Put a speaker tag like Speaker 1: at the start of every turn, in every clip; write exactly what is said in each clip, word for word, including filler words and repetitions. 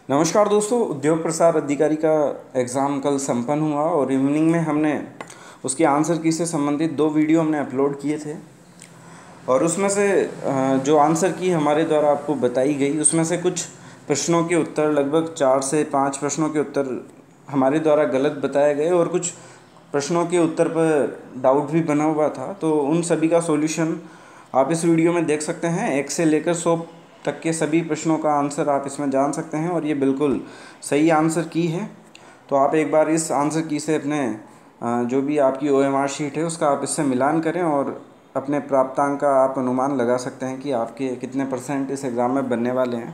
Speaker 1: नमस्कार दोस्तों, उद्योग प्रसार अधिकारी का एग्ज़ाम कल संपन्न हुआ और इवनिंग में हमने उसके आंसर की से संबंधित दो वीडियो हमने अपलोड किए थे। और उसमें से अ, जो आंसर की हमारे द्वारा आपको बताई गई, उसमें से कुछ प्रश्नों के उत्तर, लगभग चार से पाँच प्रश्नों के उत्तर हमारे द्वारा गलत बताए गए और कुछ प्रश्नों के उत्तर पर डाउट भी बना हुआ था। तो उन सभी का सॉल्यूशन आप इस वीडियो में देख सकते हैं। एक से लेकर सौ तक के सभी प्रश्नों का आंसर आप इसमें जान सकते हैं और ये बिल्कुल सही आंसर की है। तो आप एक बार इस आंसर की से अपने अ, जो भी आपकी ओ एम आर शीट है उसका आप इससे मिलान करें और अपने प्राप्तांक का आप अनुमान लगा सकते हैं कि आपके कितने परसेंट इस एग्ज़ाम में बनने वाले हैं।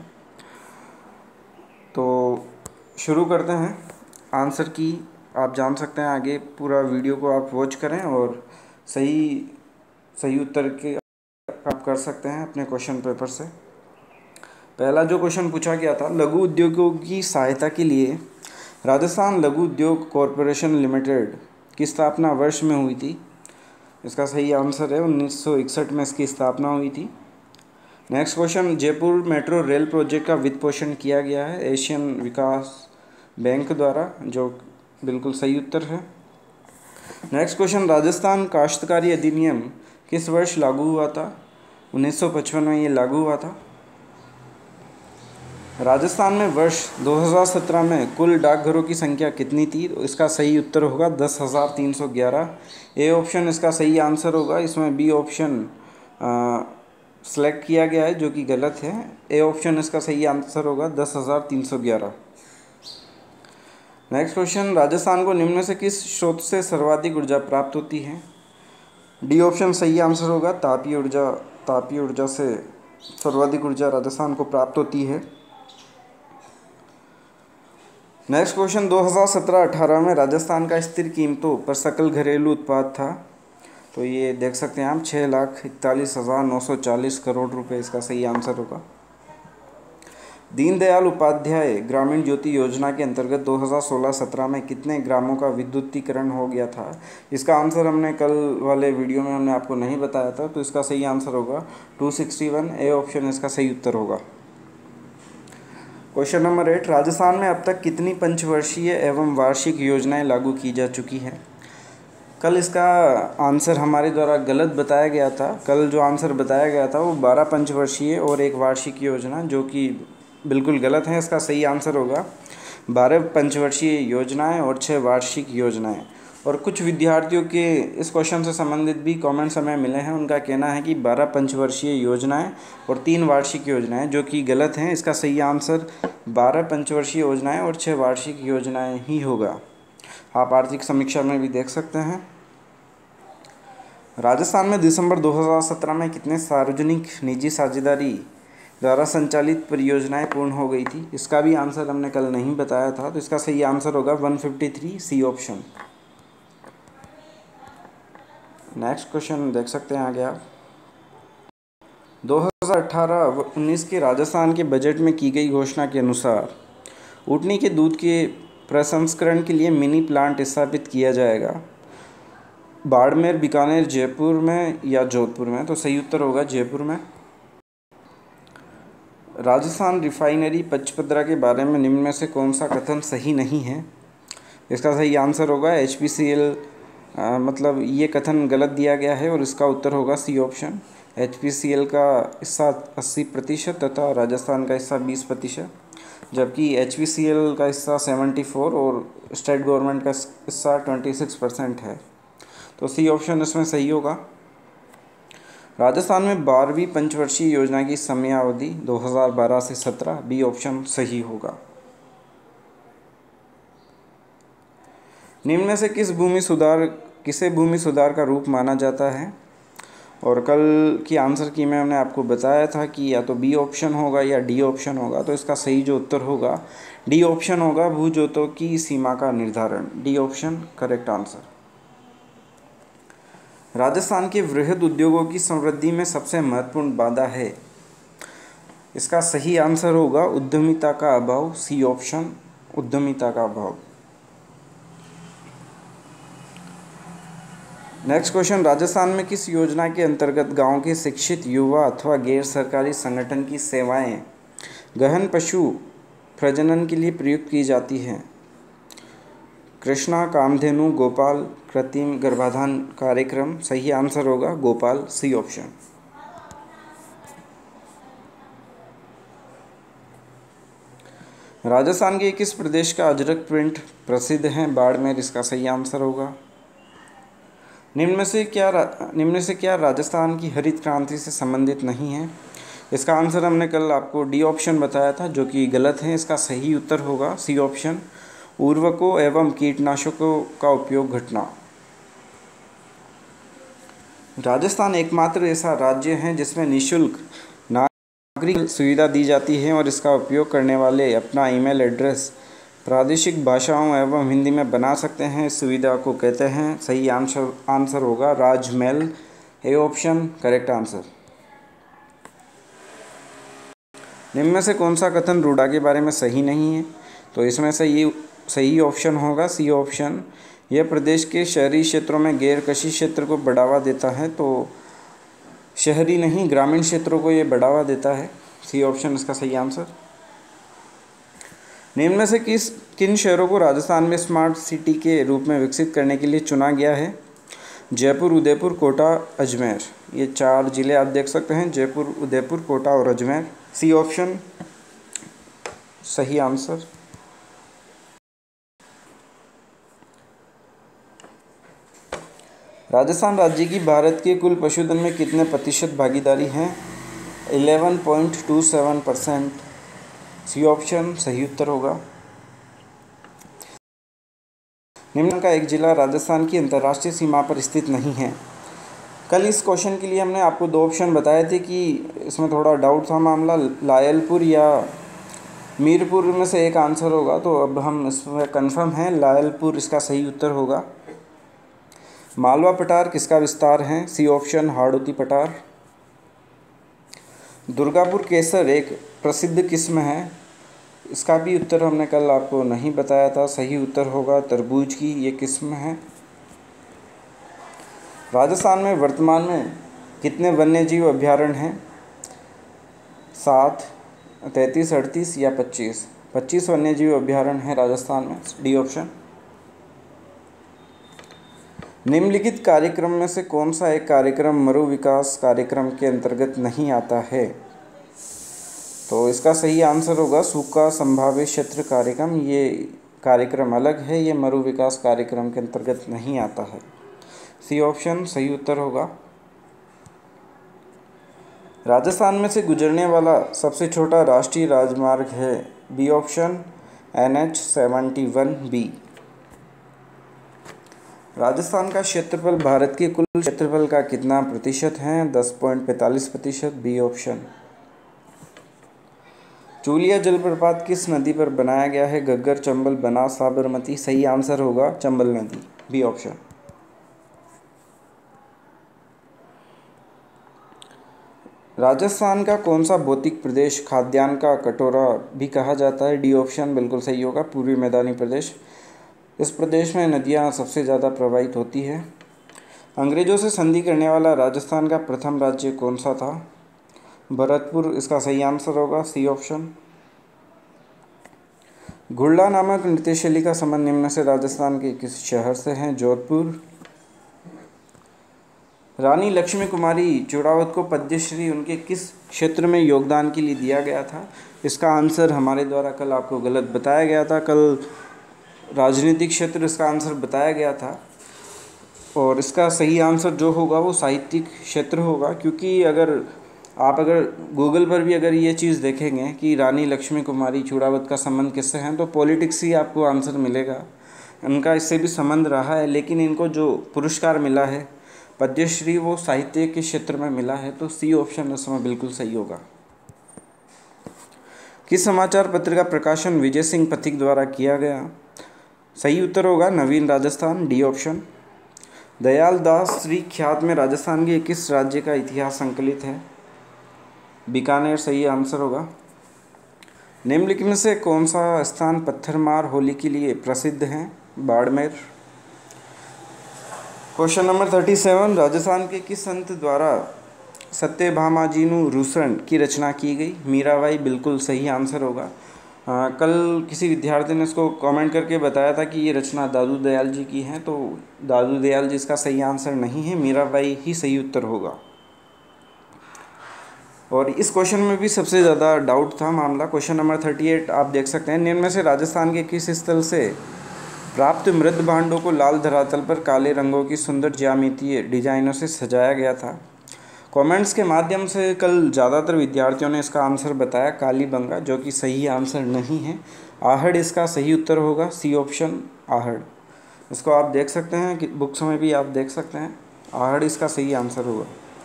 Speaker 1: तो शुरू करते हैं। आंसर की आप जान सकते हैं, आगे पूरा वीडियो को आप वॉच करें और सही सही उत्तर के आप कर सकते हैं अपने क्वेश्चन पेपर से। पहला जो क्वेश्चन पूछा गया था, लघु उद्योगों की सहायता के लिए राजस्थान लघु उद्योग कॉरपोरेशन लिमिटेड की स्थापना वर्ष में हुई थी। इसका सही आंसर है उन्नीस सौ इकसठ में इसकी स्थापना हुई थी। Next question, Jaipur metro rail project का वित्त पोषण किया गया है एशियन विकास बैंक द्वारा, जो बिल्कुल सही उत्तर है। नेक्स्ट क्वेश्चन, राजस्थान काश्तकारी अधिनियम किस वर्ष लागू हुआ था? उन्नीस सौ पचपन में ये लागू हुआ था। राजस्थान में वर्ष दो हज़ार सत्रह में कुल डाकघरों की संख्या कितनी थी? तो इसका सही उत्तर होगा दस हज़ार तीन सौ ग्यारह। ए ऑप्शन इसका सही आंसर होगा। इसमें बी ऑप्शन सेलेक्ट किया गया है जो कि गलत है। ए ऑप्शन इसका सही आंसर होगा दस हज़ार तीन सौ ग्यारह। नेक्स्ट क्वेश्चन, राजस्थान को निम्न में से किस स्रोत से सर्वाधिक ऊर्जा प्राप्त होती है? डी ऑप्शन सही आंसर होगा। तापीय ऊर्जा तापीय ऊर्जा से सर्वाधिक ऊर्जा राजस्थान को प्राप्त होती है। नेक्स्ट क्वेश्चन, दो हज़ार सत्रह अठारह में राजस्थान का स्थिर कीमतों पर सकल घरेलू उत्पाद था। तो ये देख सकते हैं आप, छः लाख इकतालीस हज़ार नौ सौ चालीस करोड़ रुपए इसका सही आंसर होगा। दीनदयाल उपाध्याय ग्रामीण ज्योति योजना के अंतर्गत दो हज़ार सोलह सत्रह में कितने ग्रामों का विद्युतीकरण हो गया था? इसका आंसर हमने कल वाले वीडियो में हमने आपको नहीं बताया था, तो इसका सही आंसर होगा दो सौ इकसठ। ए ऑप्शन इसका सही उत्तर होगा। क्वेश्चन नंबर एट, राजस्थान में अब तक कितनी पंचवर्षीय एवं वार्षिक योजनाएं लागू की जा चुकी हैं? कल इसका आंसर हमारे द्वारा गलत बताया गया था। कल जो आंसर बताया गया था वो बारह पंचवर्षीय और एक वार्षिक योजना, जो कि बिल्कुल गलत है। इसका सही आंसर होगा बारह पंचवर्षीय योजनाएं और छः वार्षिक योजनाएं। और कुछ विद्यार्थियों के इस क्वेश्चन से संबंधित भी कमेंट्स हमें मिले हैं। उनका कहना है कि बारह पंचवर्षीय योजनाएं और तीन वार्षिक योजनाएं, जो कि गलत हैं। इसका सही आंसर बारह पंचवर्षीय योजनाएं और छः वार्षिक योजनाएं ही होगा। आप आर्थिक समीक्षा में भी देख सकते हैं। राजस्थान में दिसंबर दो हज़ार सत्रह में कितने सार्वजनिक निजी साझेदारी द्वारा संचालित परियोजनाएं पूर्ण हो गई थी? इसका भी आंसर हमने कल नहीं बताया था, तो इसका सही आंसर होगा एक सौ तिरेपन, सी ऑप्शन। नेक्स्ट क्वेश्चन देख सकते हैं आगे आप। दो हज़ार अठारह उन्नीस के राजस्थान के बजट में की गई घोषणा के अनुसार ऊँटनी के दूध के प्रसंस्करण के लिए मिनी प्लांट स्थापित किया जाएगा। बाड़मेर, बीकानेर, जयपुर में या जोधपुर में? तो सही उत्तर होगा जयपुर में। राजस्थान रिफाइनरी पचपदरा के बारे में निम्न में से कौन सा कथन सही नहीं है? इसका सही आंसर होगा एच पी सी एल, मतलब ये कथन गलत दिया गया है और इसका उत्तर होगा C option. H P C L का हिस्सा अस्सी प्रतिशत तथा राजस्थान का हिस्सा बीस प्रतिशत, जबकि एच पी सी एल का हिस्सा चौहत्तर और स्टेट गवर्नमेंट का हिस्सा छब्बीस परसेंट है। तो सी ऑप्शन इसमें सही होगा। राजस्थान में बारहवीं पंचवर्षीय योजना की समयावधि दो हज़ार बारह से सत्रह, बी ऑप्शन सही होगा। निम्न में से किस भूमि सुधार किसे भूमि सुधार का रूप माना जाता है? और कल की आंसर की में हमने आपको बताया था कि या तो बी ऑप्शन होगा या डी ऑप्शन होगा। तो इसका सही जो उत्तर होगा डी ऑप्शन होगा, भू जोतों की सीमा का निर्धारण। D option correct answer. Rajasthan के वृहद उद्योगों की समृद्धि में सबसे महत्वपूर्ण बाधा है? इसका सही आंसर होगा उद्यमिता का अभाव, सी ऑप्शन उद्यमिता का अभाव। नेक्स्ट क्वेश्चन, राजस्थान में किस योजना के अंतर्गत गांव के शिक्षित युवा अथवा गैर सरकारी संगठन की सेवाएं गहन पशु प्रजनन के लिए प्रयुक्त की जाती है? कृष्णा, कामधेनु, गोपाल, कृत्रिम गर्भाधान कार्यक्रम। सही आंसर होगा गोपाल, सी ऑप्शन। राजस्थान के किस प्रदेश का अजरक प्रिंट प्रसिद्ध है? बाड़मेर, इसका सही आंसर होगा। निम्न में से क्या निम्न में से क्या राजस्थान की हरित क्रांति से संबंधित नहीं है? इसका आंसर हमने कल आपको डी ऑप्शन बताया था, जो कि गलत है। इसका सही उत्तर होगा सी ऑप्शन, उर्वरकों एवं कीटनाशकों का उपयोग घटना। राजस्थान एकमात्र ऐसा राज्य है जिसमें निःशुल्क नागरिक सुविधा दी जाती है और इसका उपयोग करने वाले अपना ईमेल एड्रेस प्रादेशिक भाषाओं एवं हिंदी में बना सकते हैं। इस सुविधा को कहते हैं, सही आंसर आंसर होगा Rajmail, A option correct answer. निम्न में से कौन सा कथन रूडा के बारे में सही नहीं है? तो इसमें से ये सही ऑप्शन होगा सी ऑप्शन, यह प्रदेश के शहरी क्षेत्रों में गैर कृषि क्षेत्र को बढ़ावा देता है। तो शहरी नहीं, ग्रामीण क्षेत्रों को ये बढ़ावा देता है, सी ऑप्शन इसका सही आंसर। निम्न में से किस किन शहरों को राजस्थान में स्मार्ट सिटी के रूप में विकसित करने के लिए चुना गया है? जयपुर, उदयपुर, कोटा, अजमेर। ये चार जिले आप देख सकते हैं, जयपुर, उदयपुर, कोटा और अजमेर, सी ऑप्शन सही आंसर। राजस्थान राज्य की भारत के कुल पशुधन में कितने प्रतिशत भागीदारी है? ग्यारह पॉइंट दो सात परसेंट, सी ऑप्शन सही उत्तर होगा। निम्न का एक जिला राजस्थान की अंतर्राष्ट्रीय सीमा पर स्थित नहीं है। कल इस क्वेश्चन के लिए हमने आपको दो ऑप्शन बताए थे कि इसमें थोड़ा डाउट था मामला, लायलपुर या मीरपुर में से एक आंसर होगा। तो अब हम इसमें कंफर्म हैं, लायलपुर इसका सही उत्तर होगा। मालवा पठार किसका विस्तार है? सी ऑप्शन हाड़ौती पठार। दुर्गापुर केसर एक प्रसिद्ध किस्म है, इसका भी उत्तर हमने कल आपको नहीं बताया था, सही उत्तर होगा तरबूज की ये किस्म है। राजस्थान में वर्तमान में कितने वन्यजीव अभयारण्य हैं? सात, तैंतीस, अड़तीस या पच्चीस? पच्चीस वन्यजीव अभयारण्य हैं राजस्थान में, डी ऑप्शन। निम्नलिखित कार्यक्रम में से कौन सा एक कार्यक्रम मरु विकास कार्यक्रम के अंतर्गत नहीं आता है? तो इसका सही आंसर होगा सूखा संभावित क्षेत्र कार्यक्रम। ये कार्यक्रम अलग है, ये मरु विकास कार्यक्रम के अंतर्गत नहीं आता है, सी ऑप्शन सही उत्तर होगा। राजस्थान में से गुजरने वाला सबसे छोटा राष्ट्रीय राजमार्ग है? B option N H seventy one B. Rajasthan का क्षेत्रफल भारत के कुल क्षेत्रफल का कितना प्रतिशत है? दस पॉइंट पैंतालीस प्रतिशत, बी ऑप्शन। चूलिया जलप्रपात किस नदी पर बनाया गया है? घग्गर, चंबल, बनास, साबरमती। सही आंसर होगा चंबल नदी, बी ऑप्शन। राजस्थान का कौन सा भौतिक प्रदेश खाद्यान्न का कटोरा भी कहा जाता है? डी ऑप्शन बिल्कुल सही होगा पूर्वी मैदानी प्रदेश। इस प्रदेश में नदियां सबसे ज़्यादा प्रवाहित होती है। अंग्रेज़ों से संधि करने वाला राजस्थान का प्रथम राज्य कौन सा था? भरतपुर इसका सही आंसर होगा, सी ऑप्शन। घुड़ला नामक नृत्य शैली का संबंध निम्न से राजस्थान के किस शहर से है? जोधपुर। रानी लक्ष्मी कुमारी चूड़ावत को पद्मश्री उनके किस क्षेत्र में योगदान के लिए दिया गया था? इसका आंसर हमारे द्वारा कल आपको गलत बताया गया था। कल राजनीतिक क्षेत्र इसका आंसर बताया गया था और इसका सही आंसर जो होगा वो साहित्यिक क्षेत्र होगा, क्योंकि अगर आप अगर गूगल पर भी अगर ये चीज़ देखेंगे कि रानी लक्ष्मी कुमारी चूड़ावत का संबंध किससे है, तो पॉलिटिक्स ही आपको आंसर मिलेगा। इनका इससे भी संबंध रहा है, लेकिन इनको जो पुरस्कार मिला है पद्मश्री वो साहित्य के क्षेत्र में मिला है, तो सी ऑप्शन इसमें बिल्कुल सही होगा। किस समाचार पत्र का प्रकाशन विजय सिंह पथिक द्वारा किया गया? सही उत्तर होगा नवीन राजस्थान, डी ऑप्शन। दयाल दास श्री ख्यात में राजस्थान के किस राज्य का इतिहास संकलित है? बीकानेर सही आंसर होगा। निम्नलिखित में से कौन सा स्थान पत्थरमार होली के लिए प्रसिद्ध है? Barmer. Question number thirty seven, Rajasthan के किस संत द्वारा सत्यभामाजीनु रूसण की रचना की गई? मीराबाई बिल्कुल सही आंसर होगा। हाँ, कल किसी विद्यार्थी ने इसको कमेंट करके बताया था कि ये रचना दादू दयाल जी की है, तो दादू दयाल जी इसका सही आंसर नहीं है, मीराबाई ही सही उत्तर होगा। और इस क्वेश्चन में भी सबसे ज़्यादा डाउट था मामला। क्वेश्चन नंबर थर्टी एट आप देख सकते हैं, निम्न में से राजस्थान के किस स्थल से प्राप्त मृद भांडों को लाल धरातल पर काले रंगों की सुंदर ज्यामितीय डिजाइनों से सजाया गया था। कमेंट्स के माध्यम से कल ज़्यादातर विद्यार्थियों ने इसका आंसर बताया कालीबंगा, जो कि सही आंसर नहीं है। आहड़ इसका सही उत्तर होगा, सी ऑप्शन आहड़। इसको आप देख सकते हैं कि बुक्स में भी आप देख सकते हैं, आहड़ इसका सही आंसर होगा।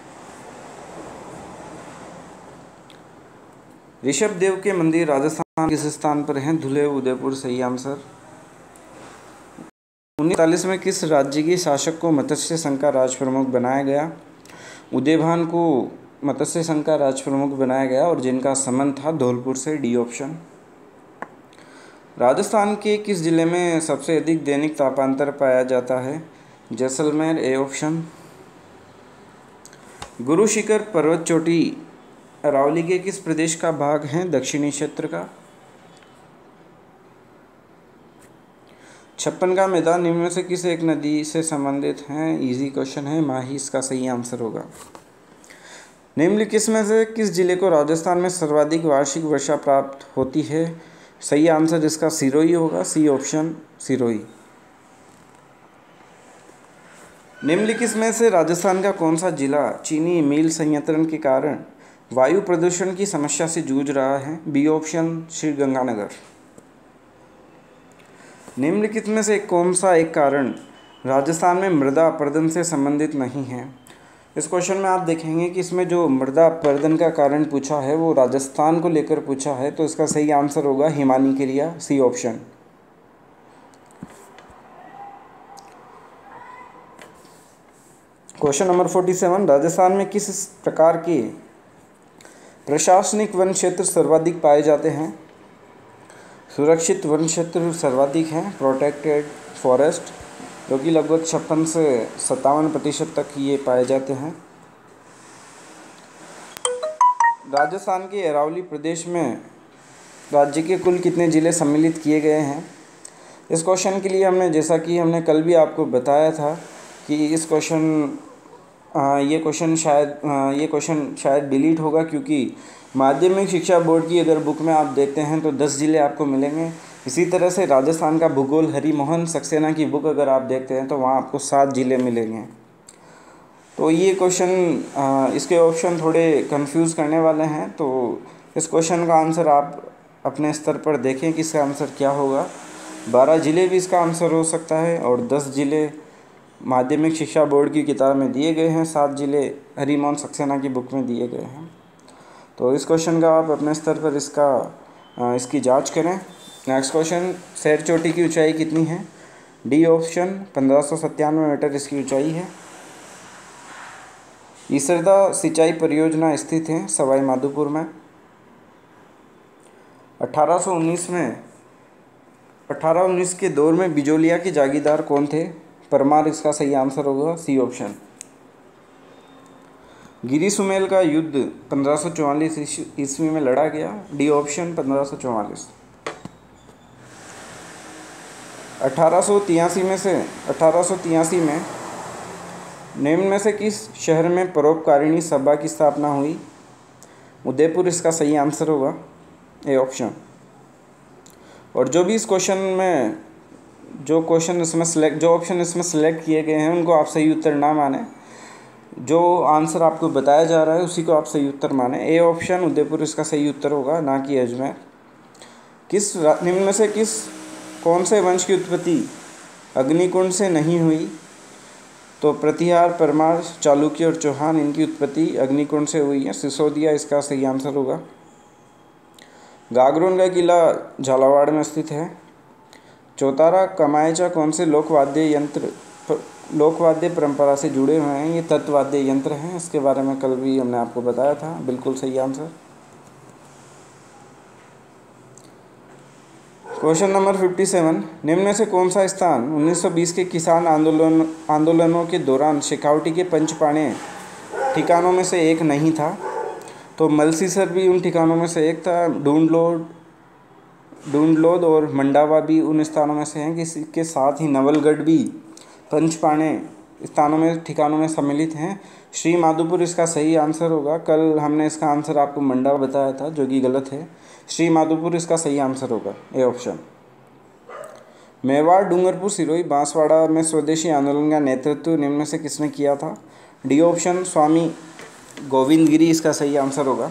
Speaker 1: ऋषभ देव के मंदिर राजस्थान किस स्थान पर हैं? धुले, उदयपुर सही आंसर। उन्नीस सौ तैंतालीस में किस राज्य के शासक को मत्स्य संघ का राज प्रमुख बनाया गया? उदयभान को मत्स्य संघ का राज प्रमुख बनाया गया और जिनका संबंध था धौलपुर से, डी ऑप्शन। राजस्थान के किस जिले में सबसे अधिक दैनिक तापांतर पाया जाता है? Jaisalmer, A option. गुरु शिखर पर्वत चोटी अरावली के किस प्रदेश का भाग है? दक्षिणी क्षेत्र का। छप्पन का मैदान निम्न में से किस एक नदी से संबंधित हैं? इजी क्वेश्चन है, माही इसका सही आंसर होगा। निम्नलिखित किस में से किस जिले को राजस्थान में सर्वाधिक वार्षिक वर्षा प्राप्त होती है? सही आंसर इसका सिरोही होगा, सी ऑप्शन सिरोही। निम्नलिखित में से राजस्थान का कौन सा जिला चीनी मिल संयंत्रण के कारण वायु प्रदूषण की समस्या से जूझ रहा है? B option Sriganganagar. निम्नलिखित में से कौन सा एक कारण राजस्थान में मृदा अपरदन से संबंधित नहीं है? इस क्वेश्चन में आप देखेंगे कि इसमें जो मृदा अपरदन का कारण पूछा है वो राजस्थान को लेकर पूछा है, तो इसका सही आंसर होगा हिमानी क्रिया, C option. Question number forty seven, Rajasthan में किस प्रकार के प्रशासनिक वन क्षेत्र सर्वाधिक पाए जाते हैं? सुरक्षित वन क्षेत्र सर्वाधिक हैं, प्रोटेक्टेड फॉरेस्ट, जो कि लगभग छप्पन से सत्तावन प्रतिशत तक ये पाए जाते हैं। राजस्थान के अरावली प्रदेश में राज्य के कुल कितने ज़िले सम्मिलित किए गए हैं? इस क्वेश्चन के लिए हमने, जैसा कि हमने कल भी आपको बताया था कि इस क्वेश्चन ये क्वेश्चन शायद ये क्वेश्चन शायद डिलीट होगा, क्योंकि माध्यमिक शिक्षा बोर्ड की अगर बुक में आप देखते हैं तो दस ज़िले आपको मिलेंगे। इसी तरह से राजस्थान का भूगोल हरिमोहन सक्सेना की बुक अगर आप देखते हैं तो वहाँ आपको सात ज़िले मिलेंगे। तो ये क्वेश्चन, इसके ऑप्शन थोड़े कंफ्यूज करने वाले हैं, तो इस क्वेश्चन का आंसर आप अपने स्तर पर देखें कि इसका आंसर क्या होगा। बारह ज़िले भी इसका आंसर हो सकता है और दस ज़िले माध्यमिक शिक्षा बोर्ड की किताब में दिए गए हैं, सात ज़िले हरिमोहन सक्सेना की बुक में दिए गए हैं। तो इस क्वेश्चन का आप अपने स्तर पर इसका इसकी जांच करें। नेक्स्ट क्वेश्चन, सैर चोटी की ऊंचाई कितनी है? डी ऑप्शन पंद्रह सौ सत्तानवे मीटर इसकी ऊंचाई है। ईसरदा सिंचाई परियोजना स्थित है सवाई माधोपुर में। अठारह सौ उन्नीस में अठारह उन्नीस के दौर में बिजोलिया के जागीरदार कौन थे? परमार इसका सही आंसर होगा, सी ऑप्शन। गिरी सुमेल का युद्ध पंद्रह सौ चौवालीस ईस्वी में लड़ा गया, डी ऑप्शन पंद्रह सौ चौवालीस। अठारह सौ तिरासी में से अठारह सौ तिरासी में निम्न में से किस शहर में परोपकारिणी सभा की स्थापना हुई? उदयपुर इसका सही आंसर होगा, ए ऑप्शन। और जो भी इस क्वेश्चन में जो क्वेश्चन इसमें सेलेक्ट जो ऑप्शन इसमें सेलेक्ट किए गए हैं उनको आप सही उत्तर ना माने, जो आंसर आपको बताया जा रहा है उसी को आप सही उत्तर माने। ए ऑप्शन उदयपुर इसका सही उत्तर होगा, ना कि अजमेर। किस निम्न में से किस कौन से वंश की उत्पत्ति अग्निकुंड से नहीं हुई? तो प्रतिहार, परमार, चालुक्य और चौहान, इनकी उत्पत्ति अग्निकुंड से हुई है, सिसोदिया इसका सही आंसर होगा। गागरोन का किला झालावाड़ में स्थित है। चौतारा कमायचा कौन से लोकवाद्य यंत्र लोकवाद्य परंपरा से जुड़े हुए हैं? ये तत्वाद्य यंत्र हैं, इसके बारे में कल भी हमने आपको बताया था, बिल्कुल सही आंसर। क्वेश्चन नंबर सत्तावन, निम्न में से कौन सा स्थान उन्नीस सौ बीस के किसान आंदोलन आंदोलनों के दौरान शेखावटी के पंचपाणे ठिकानों में से एक नहीं था? तो मलसीसर भी उन ठिकानों में से एक था। ढूंढ लो, डूंडलोद और मंडावा भी उन स्थानों में से हैं। इसके साथ ही नवलगढ़ भी पंचपाणे स्थानों में ठिकानों में सम्मिलित हैं। श्री माधोपुर इसका सही आंसर होगा। कल हमने इसका आंसर आपको मंडावा बताया था, जो कि गलत है। श्री माधोपुर इसका सही आंसर होगा, ए ऑप्शन। मेवाड़, डूंगरपुर, सिरोही, बांसवाड़ा में स्वदेशी आंदोलन का नेतृत्व निम्न में से किसने किया था? डी ऑप्शन, स्वामी गोविंद गिरी इसका सही आंसर होगा।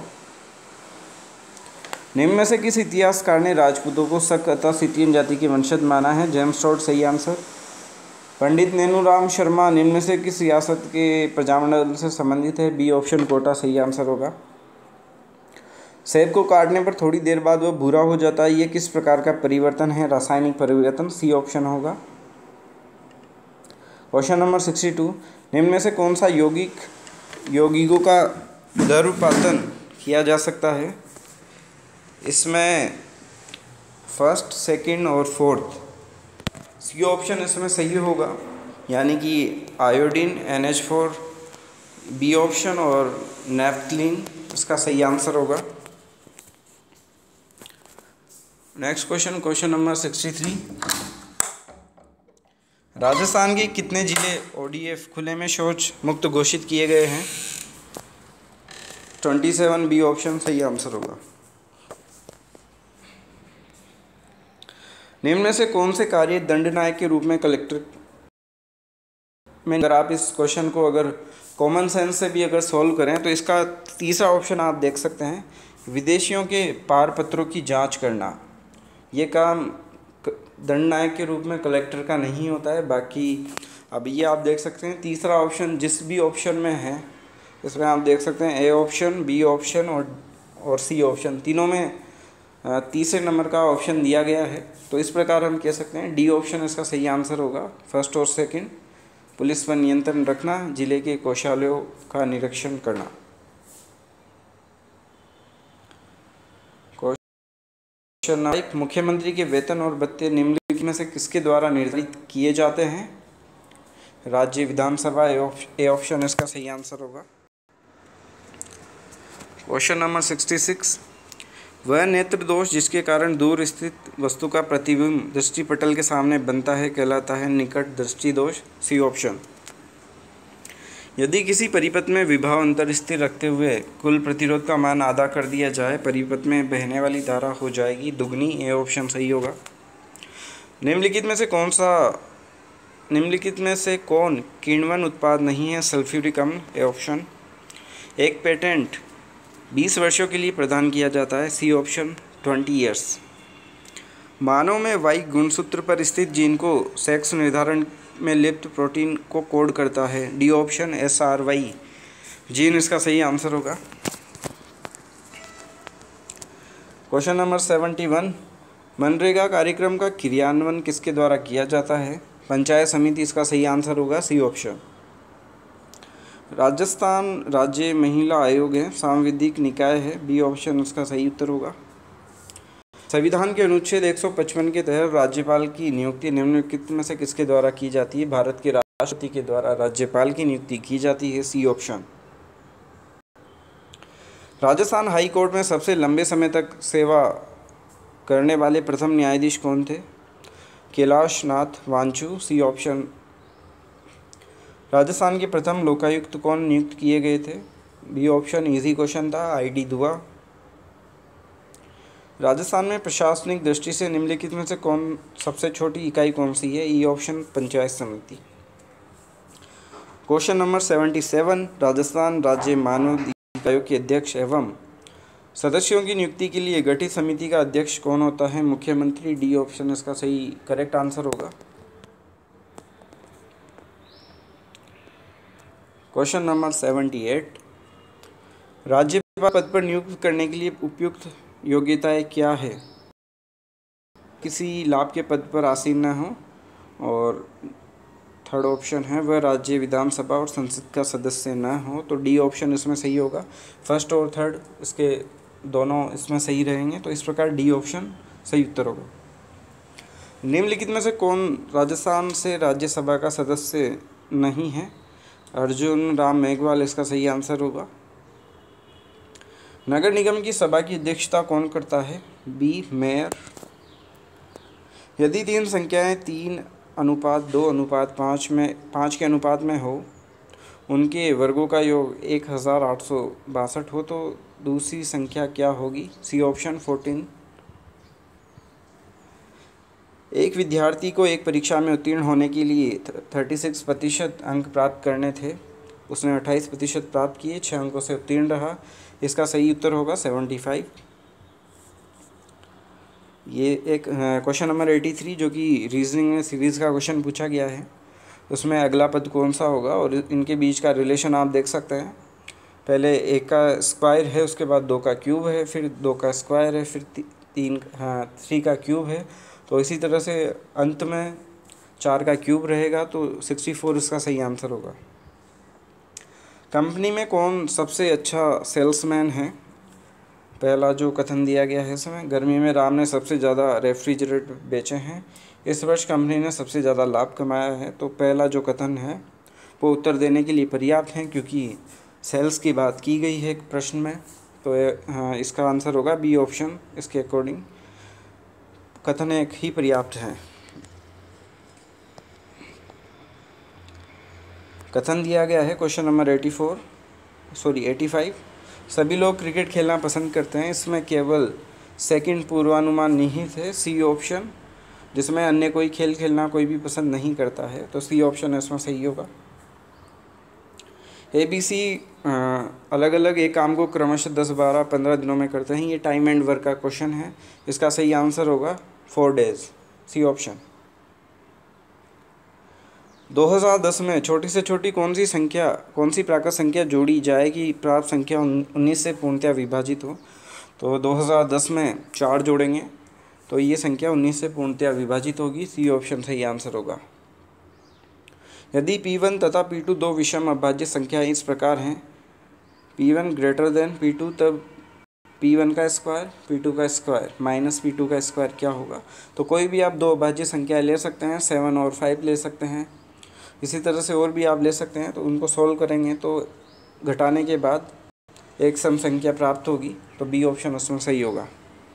Speaker 1: निम्न में से किस इतिहासकार ने राजपूतों को शक अतः सिटियन जाति के वंशज माना है? जेम्स टॉड सही आंसर। पंडित नेनूराम शर्मा निम्न में से किस रियासत के प्रजामंडल से संबंधित है? बी ऑप्शन, कोटा सही आंसर होगा। सेब को काटने पर थोड़ी देर बाद वह भूरा हो जाता है, ये किस प्रकार का परिवर्तन है? रासायनिक परिवर्तन, सी ऑप्शन होगा। क्वेश्चन नंबर सिक्सटी टू, निम्न में से कौन सा यौगिक यौगिकों का गर्भपातन किया जा सकता है? इसमें फर्स्ट, सेकंड और फोर्थ, सी ऑप्शन इसमें सही होगा, यानी कि iodine, N H four, B option और नेफ्थलीन इसका सही आंसर होगा। Next question, question number sixty three, Rajasthan के कितने जिले ओ डी एफ खुले में शौच मुक्त घोषित किए गए हैं? ट्वेंटी सेवन, बी ऑप्शन सही आंसर होगा। निम्न में से कौन से कार्य दंडनायक के रूप में कलेक्टर में, अगर आप इस क्वेश्चन को अगर कॉमन सेंस से भी अगर सॉल्व करें तो इसका तीसरा ऑप्शन आप देख सकते हैं, विदेशियों के पार पत्रों की जांच करना। ये काम दंडनायक के रूप में कलेक्टर का नहीं होता है। बाकी अब ये आप देख सकते हैं तीसरा ऑप्शन जिस भी ऑप्शन में है, इसमें आप देख सकते हैं ए ऑप्शन, बी ऑप्शन और और सी ऑप्शन, तीनों में तीसरे नंबर का ऑप्शन दिया गया है। तो इस प्रकार हम कह सकते हैं डी ऑप्शन इसका सही आंसर होगा। फर्स्ट और सेकंड, पुलिस पर नियंत्रण रखना, जिले के कोषालयों का निरीक्षण करना। क्वेश्चन नंबर, मुख्यमंत्री के वेतन और भत्ते निम्नलिखित में से किसके द्वारा निर्धारित किए जाते हैं? राज्य विधानसभा, ए ऑप्शन इसका सही आंसर होगा। क्वेश्चन नंबर सिक्सटी सिक्स, वह नेत्र दोष जिसके कारण दूर स्थित वस्तु का प्रतिबिंब दृष्टिपटल के सामने बनता है कहलाता है निकट दृष्टि दोष, सी ऑप्शन। यदि किसी परिपथ में विभव अंतर स्थिर रखते हुए कुल प्रतिरोध का मान आधा कर दिया जाए, परिपथ में बहने वाली धारा हो जाएगी दुगनी, ए ऑप्शन सही होगा। निम्नलिखित में से कौन सा निम्नलिखित में से कौन किण्वन उत्पाद नहीं है? सल्फ्यूरिक अम्ल, ए ऑप्शन। एक पेटेंट बीस वर्षों के लिए प्रदान किया जाता है, सी ऑप्शन, ट्वेंटी ईयर्स। मानव में वाई गुणसूत्र पर स्थित जीन को सेक्स निर्धारण में लिप्त प्रोटीन को कोड करता है, D option, S R Y gene इसका सही आंसर होगा। क्वेश्चन नंबर सेवेंटी वन, मनरेगा कार्यक्रम का क्रियान्वयन किसके द्वारा किया जाता है? पंचायत समिति इसका सही आंसर होगा, सी ऑप्शन। राजस्थान राज्य महिला आयोग है, सांविधिक निकाय है, बी ऑप्शन उसका सही उत्तर होगा। संविधान के अनुच्छेद एक सौ पचपन के तहत राज्यपाल की नियुक्ति निम्नलिखित में से किसके द्वारा की जाती है? भारत के राष्ट्रपति के द्वारा राज्यपाल की नियुक्ति की जाती है, C option. Rajasthan high court में सबसे लंबे समय तक सेवा करने वाले प्रथम न्यायाधीश कौन थे? Kailash Nath Wanchoo, C option. राजस्थान के प्रथम लोकायुक्त कौन नियुक्त किए गए थे? बी ऑप्शन, इजी क्वेश्चन था, आई डी दुआ। राजस्थान में प्रशासनिक दृष्टि से निम्नलिखित में से कौन सबसे छोटी इकाई कौन सी है? ई ऑप्शन, पंचायत समिति। Question number seventy seven, Rajasthan राज्य मानव अधिकार आयोग के अध्यक्ष एवं सदस्यों की नियुक्ति के लिए गठित समिति का अध्यक्ष कौन होता है? मुख्यमंत्री, डी ऑप्शन इसका सही करेक्ट आंसर होगा। क्वेश्चन नंबर सेवेंटी एट, राज्यपाल पद पर नियुक्त करने के लिए उपयुक्त योग्यताएं क्या है? किसी लाभ के पद पर आसीन न हो, और थर्ड ऑप्शन है वह राज्य विधानसभा और संसद का सदस्य न हो, तो डी ऑप्शन इसमें सही होगा। फर्स्ट और थर्ड इसके दोनों इसमें सही रहेंगे, तो इस प्रकार डी ऑप्शन सही उत्तर होगा। निम्नलिखित में से कौन राजस्थान से राज्यसभा का सदस्य नहीं है? अर्जुन राम मेघवाल इसका सही आंसर होगा। नगर निगम की सभा की अध्यक्षता कौन करता है? बी मेयर, यदि तीन संख्याएं तीन अनुपात दो अनुपात पाँच में पाँच के अनुपात में हो, उनके वर्गों का योग एक हज़ार आठ सौ बासठ हो, तो दूसरी संख्या क्या होगी? C option fourteen. एक विद्यार्थी को एक परीक्षा में उत्तीर्ण होने के लिए छत्तीस प्रतिशत अंक प्राप्त करने थे। उसने अट्ठाईस प्रतिशत प्राप्त किए, छः अंकों से उत्तीर्ण रहा। इसका सही उत्तर होगा पचहत्तर। ये एक क्वेश्चन नंबर तिरासी जो कि रीजनिंग में सीरीज़ का क्वेश्चन पूछा गया है, उसमें अगला पद कौन सा होगा और इनके बीच का रिलेशन आप देख सकते हैं। पहले एक का स्क्वायर है, उसके बाद दो का क्यूब है, फिर दो का स्क्वायर है, फिर ती, तीन हाँ थ्री का क्यूब है। तो इसी तरह से अंत में चार का क्यूब रहेगा, तो चौंसठ इसका सही आंसर होगा। कंपनी में कौन सबसे अच्छा सेल्समैन है? पहला जो कथन दिया गया है इसमें, गर्मी में राम ने सबसे ज़्यादा रेफ्रिजरेटर बेचे हैं। इस वर्ष कंपनी ने सबसे ज़्यादा लाभ कमाया है। तो पहला जो कथन है वो उत्तर देने के लिए पर्याप्त है, क्योंकि सेल्स की बात की गई है प्रश्न में। तो हाँ, इसका आंसर होगा बी ऑप्शन। इसके अकॉर्डिंग कथन एक ही पर्याप्त है। कथन दिया गया है क्वेश्चन नंबर चौरासी सॉरी पचासी। सभी लोग क्रिकेट खेलना पसंद करते हैं, इसमें केवल सेकंड पूर्वानुमान निहित है। C option. जिसमें अन्य कोई खेल खेलना कोई भी पसंद नहीं करता है, तो सी ऑप्शन इसमें सही होगा। ए बी सी अलग अलग एक काम को क्रमशः दस बारह पंद्रह दिनों में करते हैं। ये टाइम एंड वर्क का क्वेश्चन है। इसका सही आंसर होगा फोर डेज, सी ऑप्शन। दो हज़ार दस में छोटी से छोटी कौन सी संख्या कौन सी प्राकृत संख्या जोड़ी जाए कि प्राप्त संख्या उन्नीस से पूर्णतः विभाजित हो? तो दो हज़ार दस में चार जोड़ेंगे तो ये संख्या उन्नीस से पूर्णतः विभाजित होगी। सी ऑप्शन सही आंसर होगा। यदि पी वन तथा पी टू दो विषम अभाज्य संख्याएं इस प्रकार हैं, P one greater than P two, तब पी वन का स्क्वायर पी टू का स्क्वायर माइनस पी टू का स्क्वायर क्या होगा? तो कोई भी आप दो अभाज्य संख्याएं ले सकते हैं, सेवन और फाइव ले सकते हैं। इसी तरह से और भी आप ले सकते हैं। तो उनको सॉल्व करेंगे तो घटाने के बाद एक सम संख्या प्राप्त होगी। तो बी ऑप्शन उसमें सही होगा।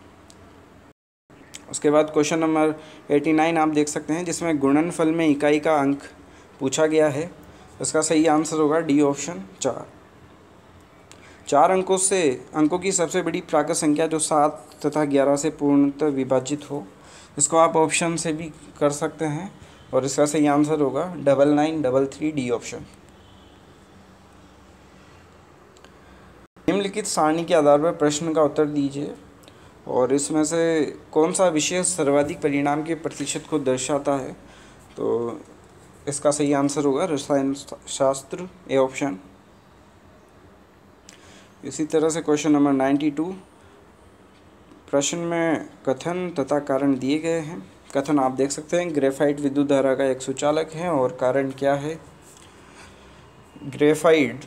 Speaker 1: उसके बाद क्वेश्चन नंबर नवासी आप देख सकते हैं, जिसमें गुणनफल में इकाई का अंक पूछा गया है। इसका सही आंसर होगा डी ऑप्शन चार। चार अंकों से अंकों की सबसे बड़ी प्राकृत संख्या जो सात तथा ग्यारह से पूर्णतः विभाजित हो, इसको आप ऑप्शन से भी कर सकते हैं और इसका सही आंसर होगा double nine double three, D option. निम्नलिखित सारणी के आधार पर प्रश्न का उत्तर दीजिए और इसमें से कौन सा विषय सर्वाधिक परिणाम के प्रतिशत को दर्शाता है? तो इसका सही आंसर होगा रसायन शास्त्र, ए ऑप्शन। इसी तरह से क्वेश्चन नंबर बानवे, प्रश्न में कथन तथा कारण दिए गए हैं। कथन आप देख सकते हैं, ग्रेफाइट विद्युत धारा का एक सुचालक है। और कारण क्या है? ग्रेफाइट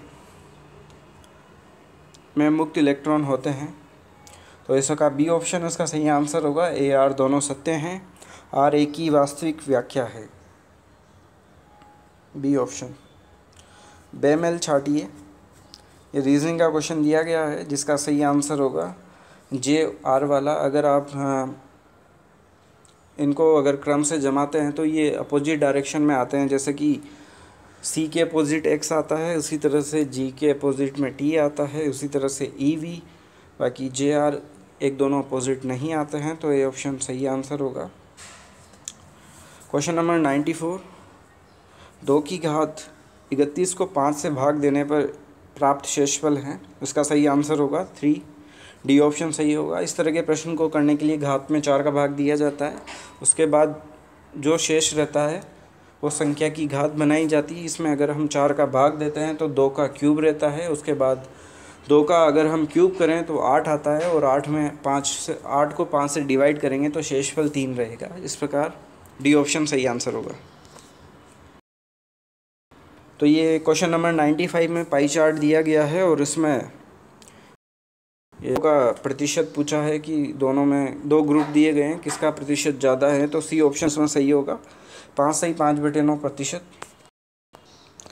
Speaker 1: में मुक्त इलेक्ट्रॉन होते हैं। तो इसका बी ऑप्शन इसका सही आंसर होगा। ए आर दोनों सत्य हैं। आर ए की वास्तविक व्याख्या है, बी ऑप्शन। बेमेल छाटिए, ये रीजनिंग का क्वेश्चन दिया गया है, जिसका सही आंसर होगा जे आर वाला। अगर आप हाँ, इनको अगर क्रम से जमाते हैं तो ये अपोजिट डायरेक्शन में आते हैं। जैसे कि सी के अपोजिट एक्स आता है, उसी तरह से जी के अपोजिट में टी आता है, उसी तरह से ई वी। बाकी जे आर एक दोनों अपोजिट नहीं आते हैं। तो ये ऑप्शन सही आंसर होगा। क्वेश्चन नंबर चौरानवे, दो की घात इकतीस को पाँच से भाग देने पर प्राप्त शेषफल है। इसका सही आंसर होगा थ्री, डी ऑप्शन सही होगा। इस तरह के प्रश्न को करने के लिए घात में चार का भाग दिया जाता है, उसके बाद जो शेष रहता है वो संख्या की घात बनाई जाती है। इसमें अगर हम चार का भाग देते हैं तो दो का क्यूब रहता है, उसके बाद दो का अगर हम क्यूब करें तो आठ आता है, और आठ में पाँच से आठ को पाँच से डिवाइड करेंगे तो शेषफल तीन रहेगा। इस प्रकार डी ऑप्शन सही आंसर होगा। तो ये क्वेश्चन नंबर पचानवे में पाई चार्ट दिया गया है और इसमें ये का प्रतिशत पूछा है कि दोनों में दो ग्रुप दिए गए हैं, किसका प्रतिशत ज़्यादा है? तो सी ऑप्शन इसमें सही होगा, पाँच सही पाँच बटे नौ प्रतिशत।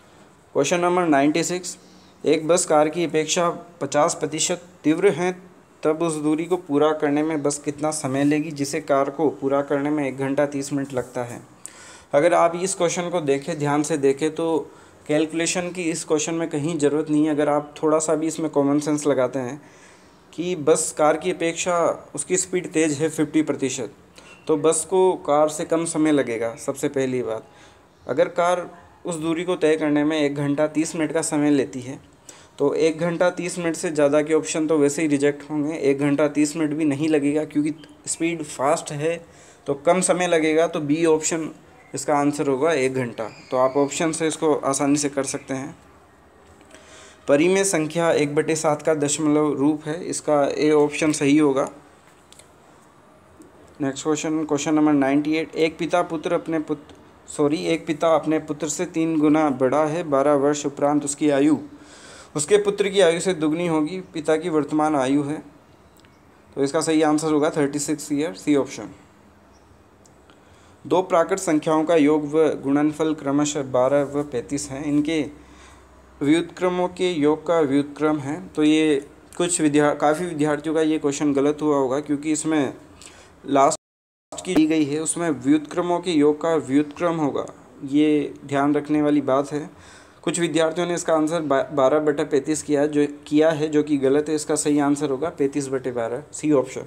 Speaker 1: क्वेश्चन नंबर छियानवे, एक बस कार की अपेक्षा पचास प्रतिशत तीव्र है तब उस दूरी को पूरा करने में बस कितना समय लेगी, जिसे कार को पूरा करने में एक घंटा तीस मिनट लगता है। अगर आप इस क्वेश्चन को देखें, ध्यान से देखें, तो कैलकुलेशन की इस क्वेश्चन में कहीं ज़रूरत नहीं है। अगर आप थोड़ा सा भी इसमें कॉमन सेंस लगाते हैं कि बस कार की अपेक्षा उसकी स्पीड तेज़ है फिफ्टी प्रतिशत, तो बस को कार से कम समय लगेगा। सबसे पहली बात, अगर कार उस दूरी को तय करने में एक घंटा तीस मिनट का समय लेती है, तो एक घंटा तीस मिनट से ज़्यादा के ऑप्शन तो वैसे ही रिजेक्ट होंगे। एक घंटा तीस मिनट भी नहीं लगेगा, क्योंकि स्पीड फास्ट है तो कम समय लगेगा। तो बी ऑप्शन इसका आंसर होगा, एक घंटा। तो आप ऑप्शन से इसको आसानी से कर सकते हैं। परिमेय संख्या एक बटे सात का दशमलव रूप है, इसका ए ऑप्शन सही होगा। Next question, question number ninety eight. एक पिता पुत्र अपने पुत्र सॉरी एक पिता अपने पुत्र से तीन गुना बड़ा है। बारह वर्ष उपरांत उसकी आयु उसके पुत्र की आयु से दुगनी होगी। पिता की वर्तमान आयु है, तो इसका सही आंसर होगा thirty six year, C option. दो प्राकृत संख्याओं का योग व गुणनफल क्रमशः बारह व पैंतीस हैं। इनके व्युत्क्रमों के योग का व्युत्क्रम है। तो ये कुछ विद्या काफ़ी विद्यार्थियों का ये क्वेश्चन गलत हुआ होगा, क्योंकि इसमें लास्ट की दी गई है उसमें व्युत्क्रमों के योग का व्युत्क्रम होगा। ये ध्यान रखने वाली बात है। कुछ विद्यार्थियों ने इसका आंसर बारह बटे पैंतीस किया जो किया है जो कि गलत है। इसका सही आंसर होगा पैंतीस बटे बारह, सी ऑप्शन।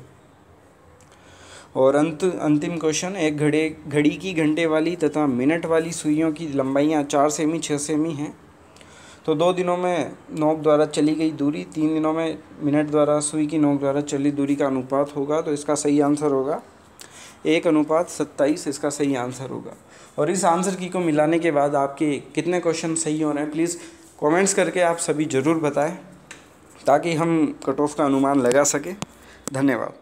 Speaker 1: और अंत अंतिम क्वेश्चन, एक घड़े घड़ी की घंटे वाली तथा मिनट वाली सुइयों की लंबाइयाँ चार सेमी छः सेमी हैं। तो दो दिनों में नोक द्वारा चली गई दूरी, तीन दिनों में मिनट द्वारा सुई की नोक द्वारा चली दूरी का अनुपात होगा। तो इसका सही आंसर होगा एक अनुपात सत्ताईस, इसका सही आंसर होगा। और इस आंसर की को मिलाने के बाद आपके कितने क्वेश्चन सही हो रहे हैं, प्लीज़ कमेंट्स करके आप सभी ज़रूर बताएं, ताकि हम कट ऑफ का अनुमान लगा सकें। धन्यवाद।